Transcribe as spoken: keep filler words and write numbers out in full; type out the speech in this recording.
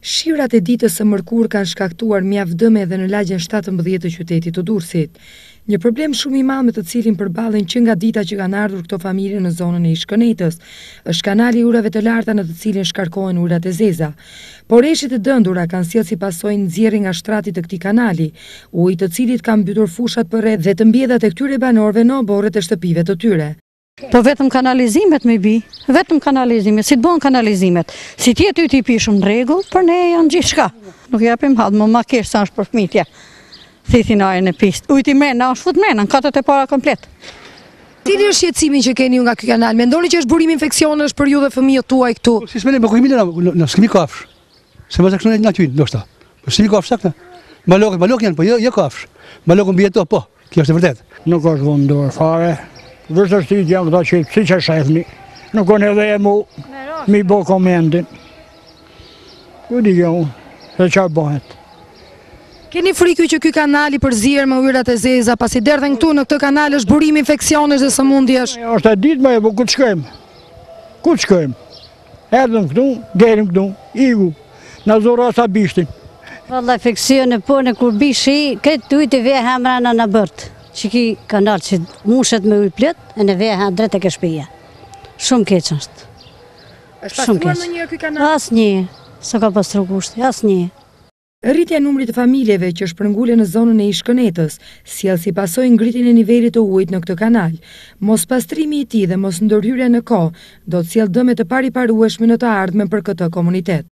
Shirat e ditës së mërkurë kanë shkaktuar mjaft dëme edhe në lagjen shtatëmbëdhjetë të qytetit të Durrësit. Një problem shumë i madh me të cilin përballen që nga dita që kanë ardhur këto familje në zonën e Ishkënetës, është kanali i urave të larta në të cilin shkarkohen urat e zeza. Por eshit e dëndura kanë sjellë si pasojë nxjerrje nga shtrati të këtij kanali, uji të cilit ka mbytur fushat përreth dhe të mbjedhat e këtyre banorëve në oborret e shtëpive të tyre. Po vetëm kanalizimet me bi, vetëm kanalizimet, si të bëhen kanalizimet, si tjetë yti i pishëm në rregull, për ne janë gjithë shka. Nuk japim hadë, më ma kesh sa është për fëmijë. Thithin ajën e pistë, ujti mrena, është fut mrena, në katët e para komplet. Cili është shqetësimi që keni ju nga ky kanal? Mendoni që është burim infeksionesh për ju dhe fëmijët tuaj këtu? Si s'mendoj, po kujt më në skemi kafsh. Se mos e kështu në aty, ndoshta. Po skemi kafsh saktë. Balok, balok janë, po jo, jo kafsh. Balok mbi ato, po. Kjo është e vërtetë. Nuk është vendor fare. Vërtësisht jam të që si që shefni, nuk on edhe e mu, mi bo komendin. Ku di jo, se qa bëhet. Keni frikë që ky kanal i përzier me yrat e zeza, pasi derdhen këtu në këtë kanal është burim infeksionesh dhe sëmundjesh? Është e ditë me, po ku të shkojmë? Ku të shkojmë? Erdhëm këtu, gerim këtu, igu, në zora sa bishtin. Valla infeksione po në kur bishi, këtë ujtë i ve hamrana në bërtë. Që ki kanal që mushet me ujë plët, e në veha drejt e këshpija. Shumë keq është. Është pastruar në një ky kanal? As një, së ka pastru kushti, as një. Rritja e numrit të familjeve që shpërngule në zonën e Ishkënetës sjell si pasojë ngritjen e nivelit të ujit në këtë kanal. Mos pastrimi i tij dhe mos ndërhyrja në kohë do të sjellë dëme të pariparueshme në të ardhmen për këtë komunitet.